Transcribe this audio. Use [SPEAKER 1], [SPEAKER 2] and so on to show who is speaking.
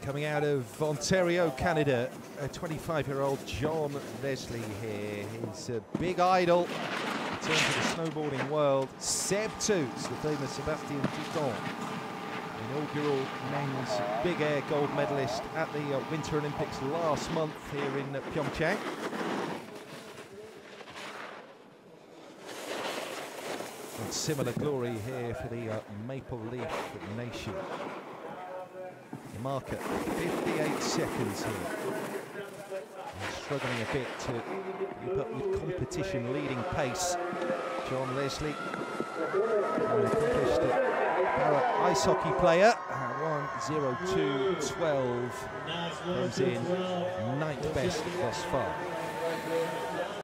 [SPEAKER 1] Coming out of Ontario, Canada, a 25-year-old John Leslie here. His big idol in terms of the snowboarding world, Seb Toots, the famous Sebastian Dutton, inaugural men's big air gold medalist at the Winter Olympics last month here in PyeongChang. And similar glory here for the Maple Leaf Nation. The mark at 58 seconds here. And struggling a bit to keep up with competition leading pace. John Leslie, an accomplished para ice hockey player, 1:02.12, comes in 9th best thus far.